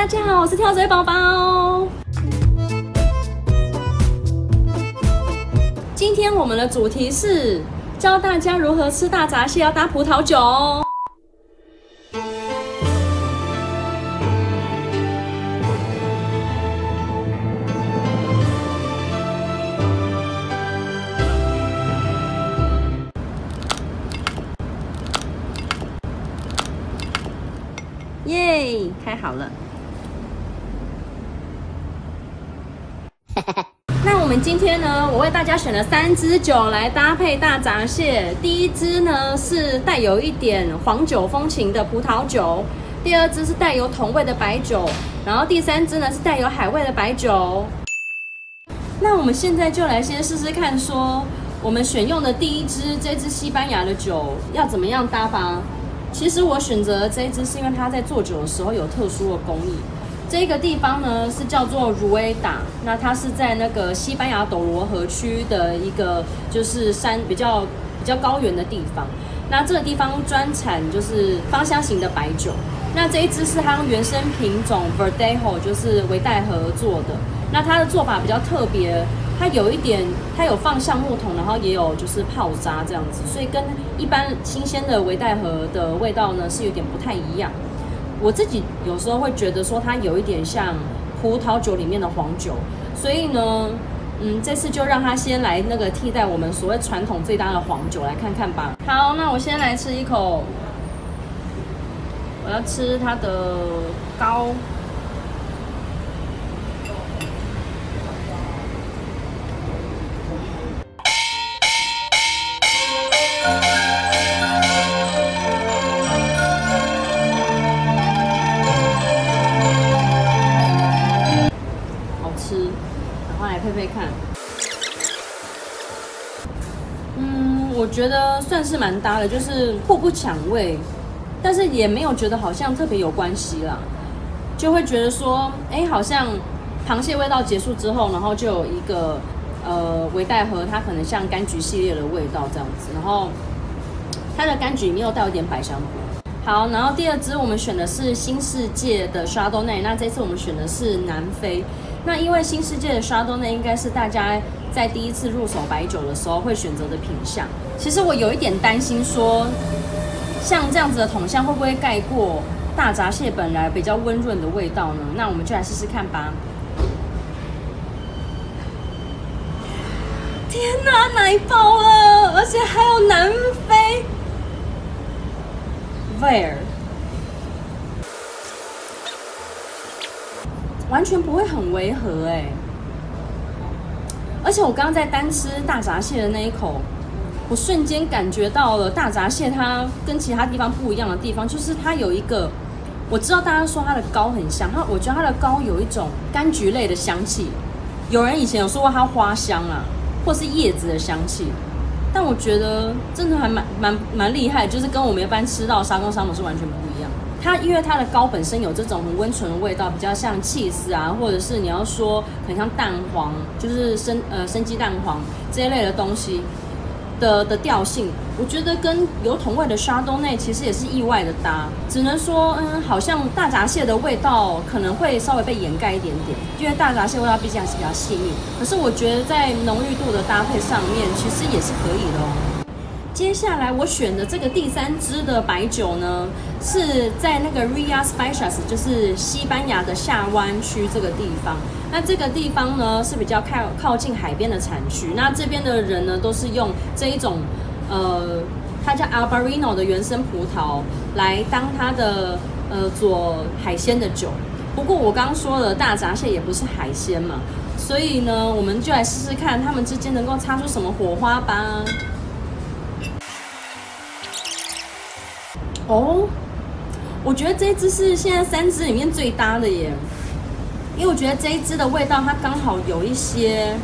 大家好，我是跳水宝宝。今天我们的主题是教大家如何吃大闸蟹要搭葡萄酒哦。耶，开好了。那我们今天呢，我为大家选了3支酒来搭配大闸蟹。第一支呢是带有一点黄酒风情的葡萄酒，第二支是带有桶味的白酒，然后第3支呢是带有海味的白酒。那我们现在就来先试试看，说我们选用的第一支这支西班牙的酒要怎么样搭吧。其实我选择这一支是因为它在做酒的时候有特殊的工艺。这个地方呢是叫做茹埃达，那它是在那个西班牙斗罗河区的一个就是山比较高原的地方。那这个地方专产就是芳香型的白酒。那这一支是它用原生品种 Verdejo， 就是维代河做的。那它的做法比较特别。它有放橡木桶，然后也有就是泡渣这样子，所以跟一般新鲜的维代河的味道呢是有点不太一样。我自己有时候会觉得说它有一点像葡萄酒里面的黄酒，所以呢，这次就让它先来那个替代我们所谓传统最大的黄酒来看看吧。好，那我先来吃一口，我要吃它的膏。配配看，我觉得算是蛮搭的，就是互不抢味，但是也没有觉得好像特别有关系啦，就会觉得说，好像螃蟹味道结束之后，然后就有一个维代河，它可能像柑橘系列的味道这样子，然后它的柑橘里面又带有点百香果。好，然后第二支我们选的是新世界的 Chardonnay， 那这次我们选的是南非。那因为新世界的 Chardonnay 应该是大家在第一次入手白酒的时候会选择的品项。其实我有一点担心说，像这样子的桶项会不会盖过大闸蟹本来比较温润的味道呢？那我们就来试试看吧。天哪，奶爆了，而且还有南非。Where？ 完全不会很违和而且我刚刚在单吃大闸蟹的那一口，我瞬间感觉到了大闸蟹它跟其他地方不一样的地方，就是它有一个，我知道大家说它的膏很香，我觉得它的膏有一种柑橘类的香气，有人以前有说过它花香啊，或是叶子的香气，但我觉得真的还蛮厉害，就是跟我们一般吃到的沙公沙姆是完全不一样。它因为它的膏本身有这种很温醇的味道，比较像cheese啊，或者是你要说很像蛋黄，就是生鸡蛋黄这一类的东西的调性，我觉得跟有桶味的 Chardonnay 其实也是意外的搭。只能说，好像大闸蟹的味道可能会稍微被掩盖一点点，因为大闸蟹味道毕竟还是比较细腻。可是我觉得在浓郁度的搭配上面，其实也是可以的哦。接下来我选的这个第3支的白酒呢，是在那个 Ria Baixas， 就是西班牙的下湾区这个地方。那这个地方呢是比较靠近海边的产区。那这边的人呢都是用这一种它叫 Albarino 的原生葡萄来当它的做海鲜的酒。不过我刚刚说了，大闸蟹也不是海鲜嘛，所以呢我们就来试试看它们之间能够擦出什么火花吧。我觉得这一支是现在3支里面最搭的耶，因为我觉得这一支的味道它刚好有一些，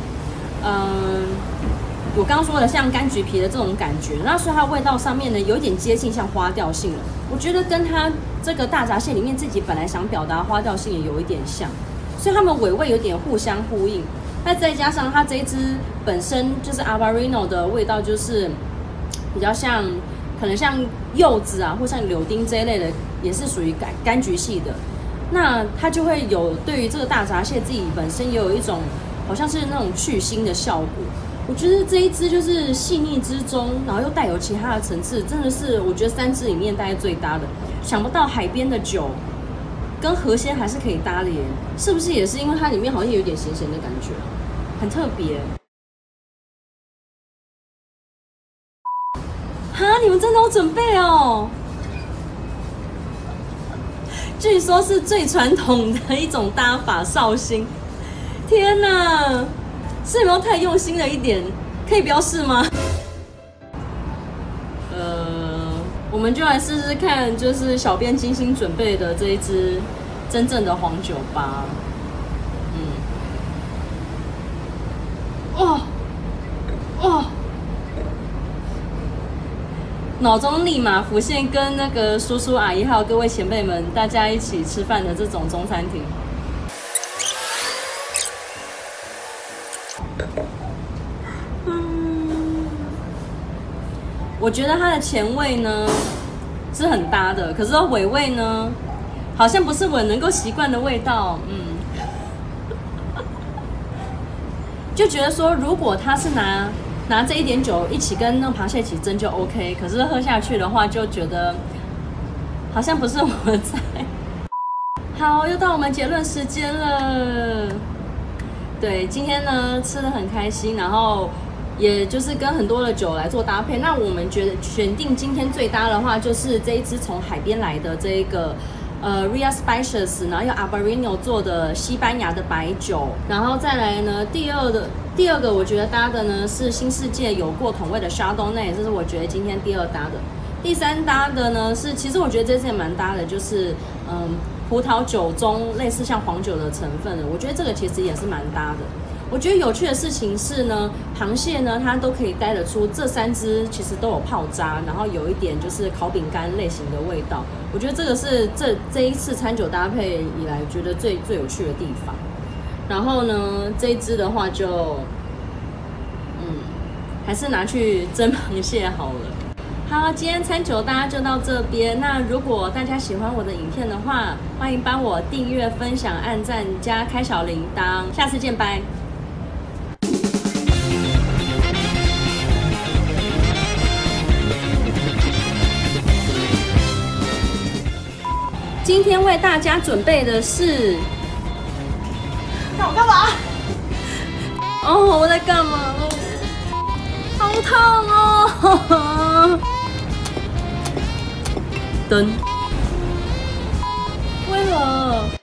我刚刚说的像柑橘皮的这种感觉，那所以它的味道上面呢有一点接近像花调性了。我觉得跟它这个大闸蟹里面自己本来想表达花调性也有一点像，所以它们尾味有点互相呼应。那再加上它这一支本身就是 Albarino 的味道，就是比较像。可能像柚子啊，或像柳丁这一类的，也是属于柑橘系的。 那它就会有对于这个大闸蟹自己本身也有一种好像是那种去腥的效果。我觉得这一支就是细腻之中，然后又带有其他的层次，真的是我觉得3支里面大概最搭的。想不到海边的酒跟河鲜还是可以搭的耶，是不是也是因为它里面好像有点咸咸的感觉，很特别。哈，你们真的有准备哦？据说是最传统的一种搭法，绍兴。天哪！是有没有太用心了一点？可以不要试吗？我们就来试试看，就是小编精心准备的这一支真正的黄酒吧。脑中立马浮现跟那个叔叔阿姨还有各位前辈们大家一起吃饭的这种中餐厅。我觉得它的前味呢是很搭的，可是尾味呢好像不是我能够习惯的味道。就觉得说如果它是拿这一点酒一起跟那个螃蟹一起蒸就 OK， 可是喝下去的话就觉得好像不是我的菜。好，又到我们结论时间了。对，今天呢吃得很开心，然后也就是跟很多的酒来做搭配。那我们觉得选定今天最搭的话，就是这一支从海边来的这个Ria Spicious， 然后用 Albarino 做的西班牙的白酒。然后再来呢，第二个我觉得搭的呢是新世界有过桶味的 Chardonnay， 这是我觉得今天第2搭的。第3搭的呢是，其实我觉得这次也蛮搭的，就是葡萄酒中类似像黄酒的成分的，我觉得这个其实也是蛮搭的。我觉得有趣的事情是呢，螃蟹呢它都可以带得出这3支其实都有泡渣，然后有一点就是烤饼干类型的味道。我觉得这个是这一次餐酒搭配以来觉得最有趣的地方。然后呢，这一支的话就还是拿去蒸螃蟹好了。好，今天餐酒大家就到这边。那如果大家喜欢我的影片的话，欢迎帮我订阅、分享、按赞加开小铃铛。下次见，拜。今天为大家准备的是，看我干嘛？哦，我在干嘛？好烫哦！灯，为何？